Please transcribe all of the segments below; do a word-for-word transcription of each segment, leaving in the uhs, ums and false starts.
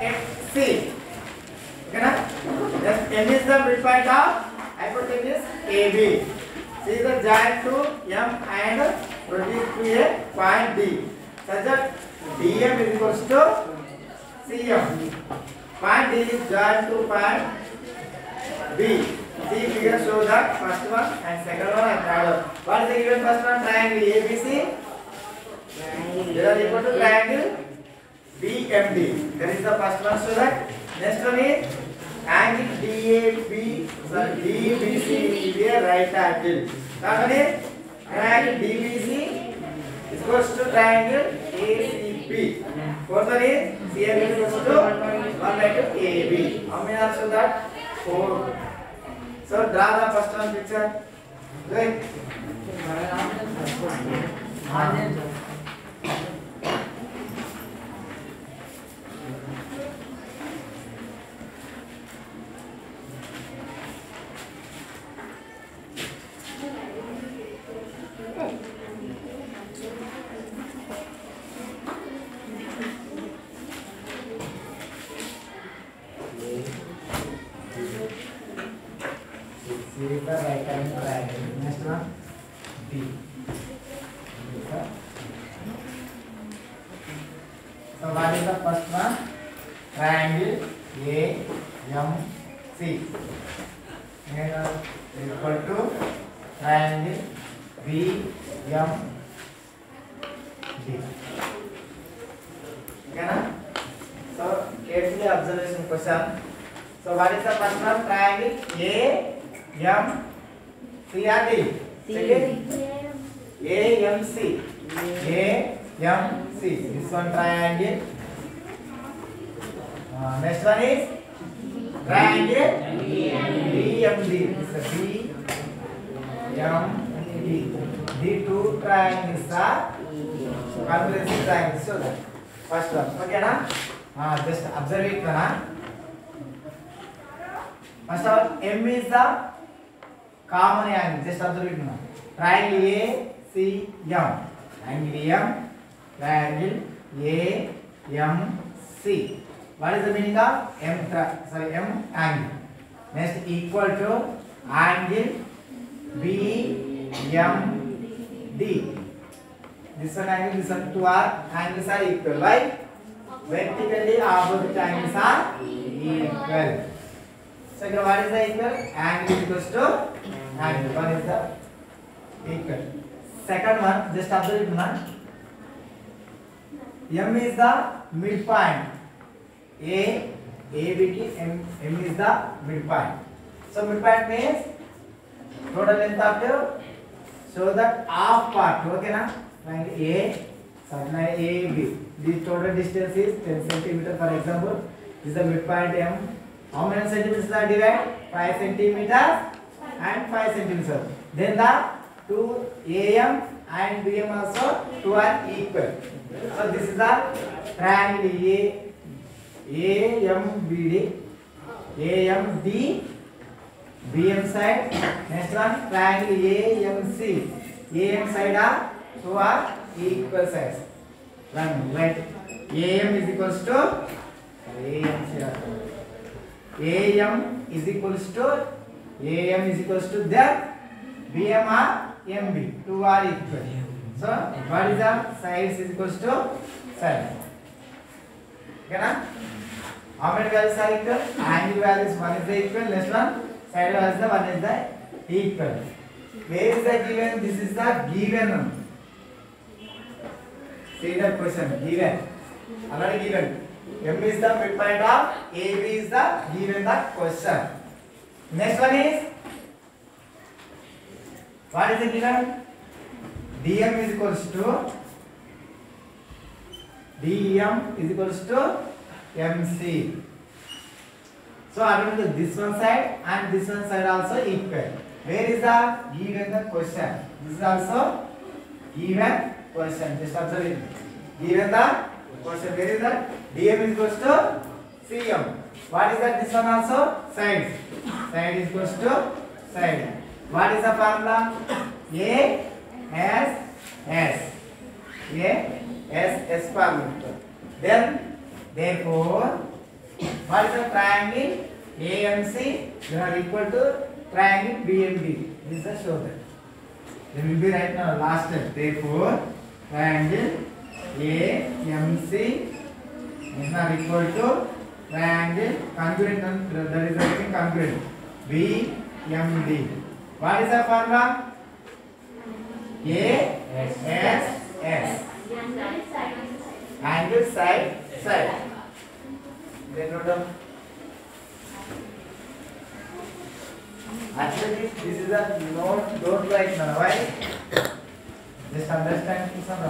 C. Okay na? Then M is the midpoint of hypotenuse A B. C is the joint to M and produce to a point D. Such that D M is equals to C M. Point D is joint to point B. See figure show that first one and second one and third one. What is the given first one? Triangle A B C. They are equal to triangle B M D. That is the first one. So that next one is angle D A B. Sorry, D B C is a right angle. That one is triangle D B C is equals to triangle A C B. Fourth one is C M is equals to one by two A B. How many are so that? Four. So draw the first one picture. Right. Is the right hand triangle. Next one, B. So what is the first one? Triangle A M C. And equal to triangle B M D. Okay na? So carefully observation question. So what is the first one? Triangle A M C R D. Second A M C. A M C. This one triangle. Uh, next one is triangle B M D. This is B M D. The two triangles are concentric triangles. So that first one. Okay na? Uh, just observe it na. First of all, M is the common angle. Just observe it now. Triangle A C M. Triangle M. Triangle A M C. What is the meaning of M? Sorry, M angle. Next, equal to angle B M D. This one angle, this one two are angles are equal. Why? Vertically opposite angles are equal. So what is the equal? Angle is equals to angle. What is the equal? Second one, just observe it now. M is the midpoint. A, A, B, T, M, M is the midpoint. So midpoint means total length of the, so that half part. Okay na? Like A, certain A, B. The total distance is ten centimeter. For example, this is the midpoint M. How many centimeters are divided? five centimeters and five centimeters. Then the two A M and B M also two are equal. So this is the triangle A, A M B D, A M D, B M side. Next one triangle A M C, A M side are two are equal sides. One right. A M is equals to A M side. A M is equals to A M is equals to that B M or M B. Two are equal. So what is the sides is equals to side. Okay na? How many values are equal? Angle values one is the equal. Next one side values the one is the equal. Where is the given? This is the given. See the question given. Already given. M is the midpoint of A B is the given the question. Next one is what is the given? D M is equals to D M is equals to M C. So according to this one side and this one side also equal. Where is the given the question? This is also given question. Just observe it. Given the question. Where is that? D M is equals to C M. What is that? This one also side. Side is equals to side. What is the formula? A S S. A S S formula. Then therefore What is the triangle A M C? They are equal to triangle B M D. This is the shoulder. They will be right now last step. Therefore, triangle A M C is not equal to triangle congruent. That is the congruent B M D. What is the formula? A S S. Angle side side. Then note down. Actually, this is a note. Don't write now. Why? Just understand some.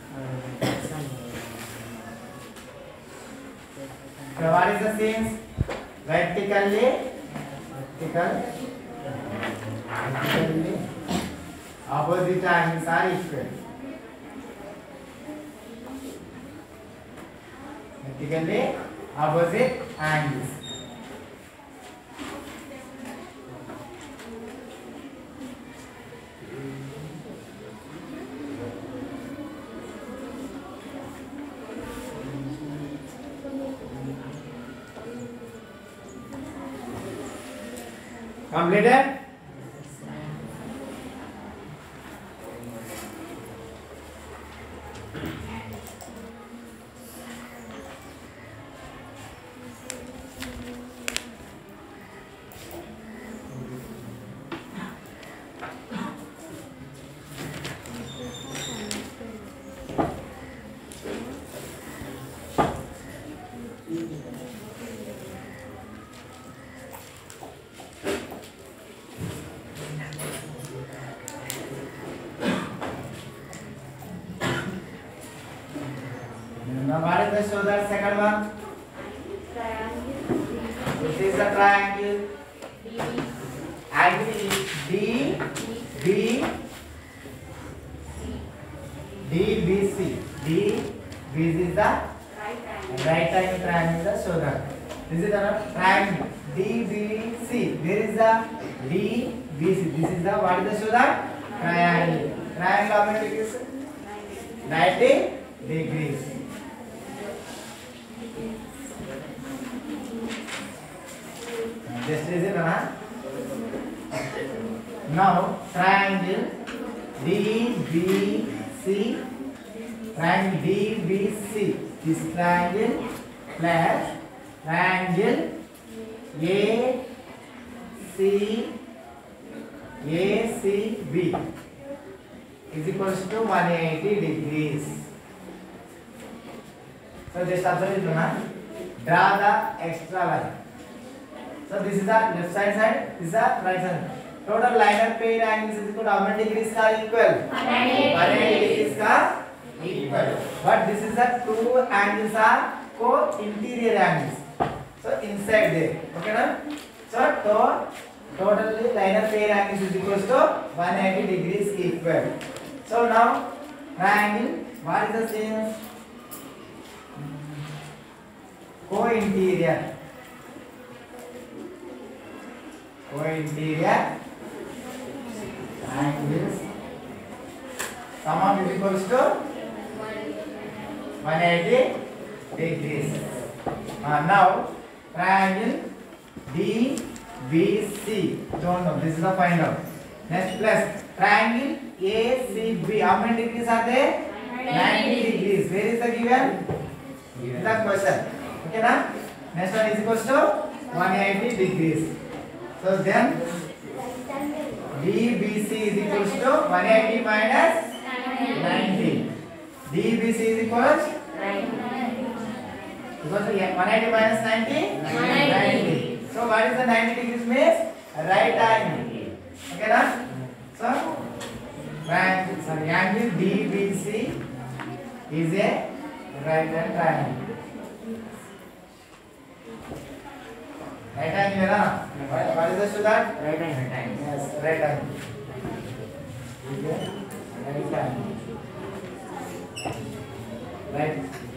So what is the scenes? Vertically, vertical, vertically, opposite angles are equal. Vertically, opposite angles. Completed? Now what is the show that second one? This is the triangle angle D B D B C. D B C is the right angle triangle. The show that this is the triangle D B C. Where is the D B C? This is the what is the show that triangle. Triangle how many degrees? ninety degrees. Just is it, huh? Now triangle D B C, triangle D B C, this triangle plus triangle A C A C B is equals to one hundred eighty degrees. So just observe it, huh? Draw the extra line. So this is the left side side, this is the right side. Total liner pair angles is equal to how many degrees ka equal? one hundred eighty degrees ka equal. But this is the two angles are co-interior angles. So inside there, okay na? So to, totally liner pair angles is equal to one hundred eighty degrees equal. So now triangle, what is the same? Co-interior. Co-interior angles sum of is equals to one hundred eighty degrees. Uh, now triangle D B C, don't know, this is the find out. Next plus triangle A C B, how many degrees are there? ninety degrees. Where is the given? Given the question. Okay na? Next one is equals to one hundred eighty degrees. So then D B C is equals to one hundred eighty minus ninety. D B C is equals because one hundred eighty minus ninety, ninety. So what is the ninety degrees means? Right angle. Okay na? So triangle, sorry, angle D B C is a right hand triangle. Right angle na? What is the show that? Right angle. Yes, right angle. Okay, right angle. Right.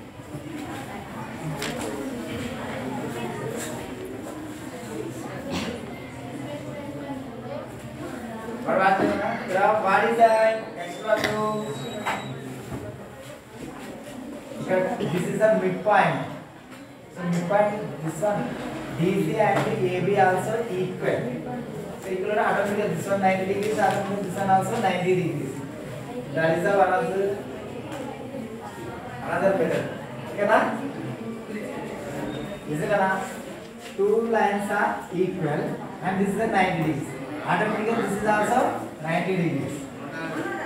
What about the graph? What is that? Extra two. This is the midpoint. So So midpoint this one D C and A B also equal. So equal automatically this one ninety degrees, automatically this one also ninety degrees. That is the one of the another method. Okay na? Is it na? Two lines are equal and this is the ninety degrees. Automatically this is also ninety degrees.